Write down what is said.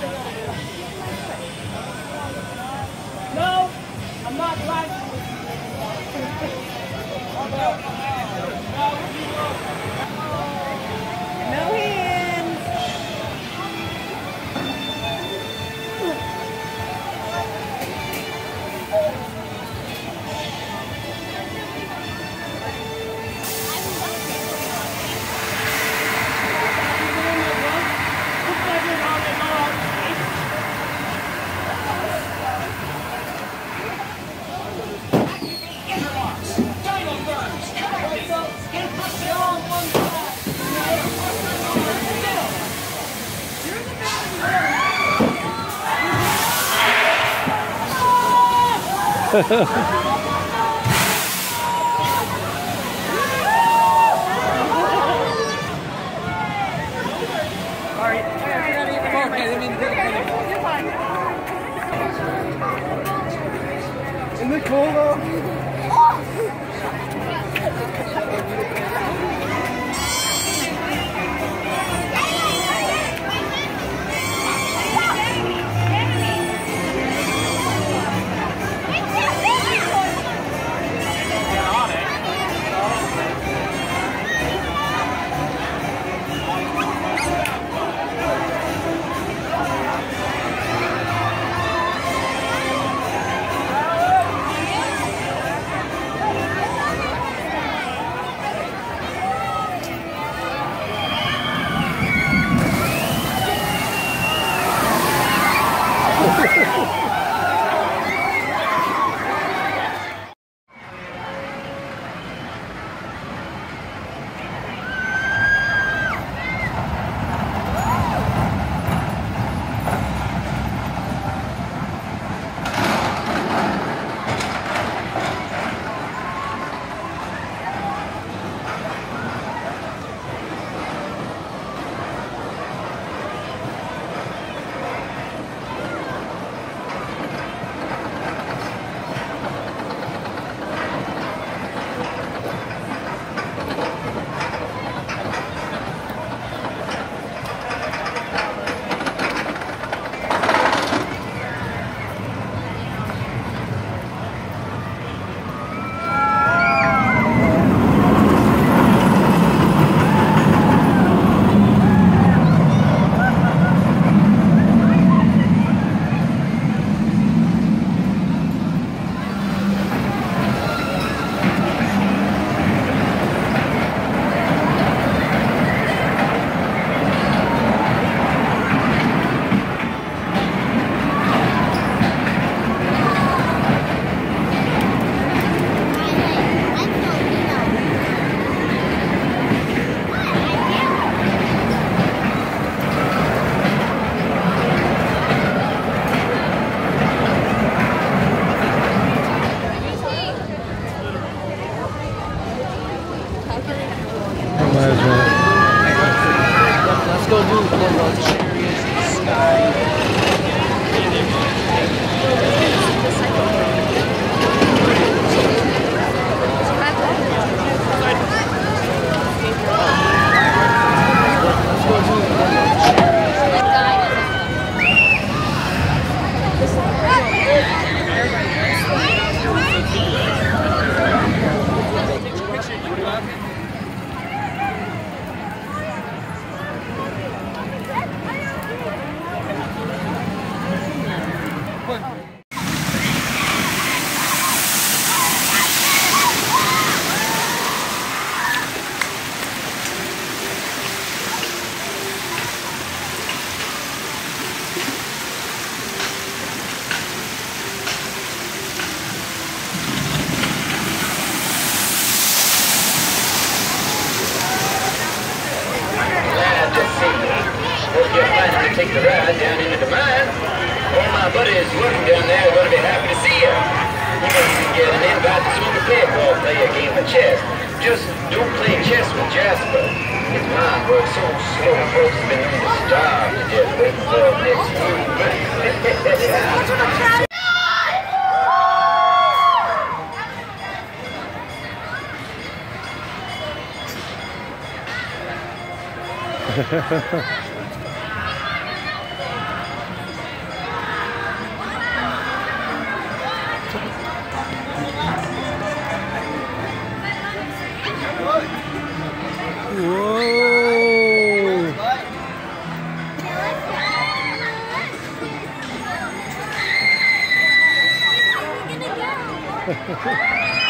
No, I'm not licensed. No hands. Isn't it cool though? Let's go do the chariots in the sky. Hope you're planning to take the ride down into the mine. All my buddies working down there are going to be happy to see you. You may even get an invite to swing a peg or play a game of chess. Just don't play chess with Jasper. His mind works so slow, folks have been known to starve to death waiting for the next move. Yeah.